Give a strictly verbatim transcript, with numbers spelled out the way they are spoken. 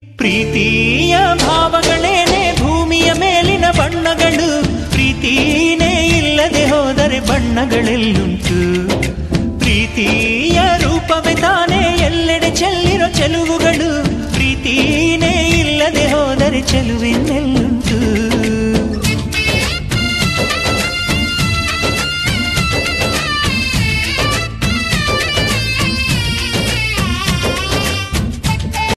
ಪ್ರೀತಿಯ ಭಾವಗಳೇನೆ ಭೂಮಿಯ ಮೇಲಿನ ಬಣ್ಣಗಳು, ಪ್ರೀತಿನೇ ಇಲ್ಲದೆ ಹೋದರೆ ಬಣ್ಣಗಳೆಲ್ಲುಂಟು. ಪ್ರೀತಿಯ ರೂಪವೇ ತಾನೇ ಎಲ್ಲೆಡೆ ಚೆಲ್ಲಿರೋ ಚೆಲುವುಗಳು, ಪ್ರೀತಿನೇ ಇಲ್ಲದೆ ಹೋದರೆ ಚೆಲುವಿನೆಲ್ಲ